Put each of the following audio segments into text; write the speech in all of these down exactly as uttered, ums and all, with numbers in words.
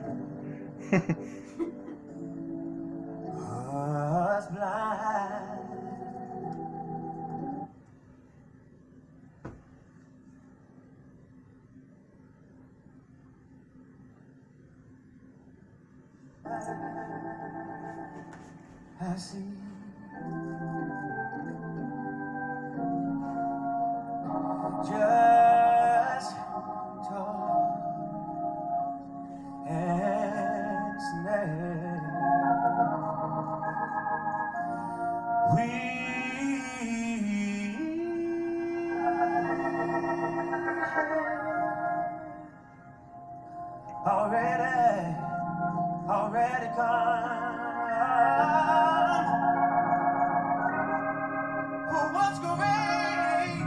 was blind. I see just tall and snake. We already, already come. Who was grace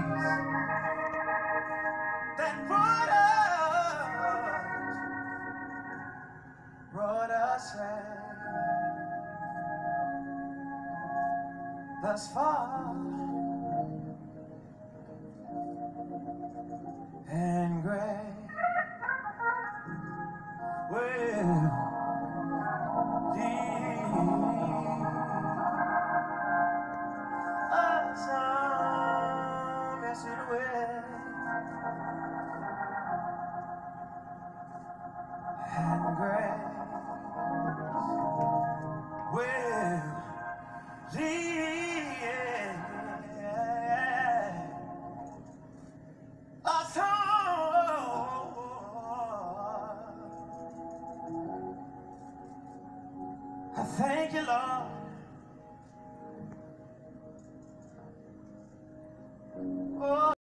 that brought us, brought us thus far, and grace will lead us on, yes it will, and grace will lead us on. I thank you, Lord.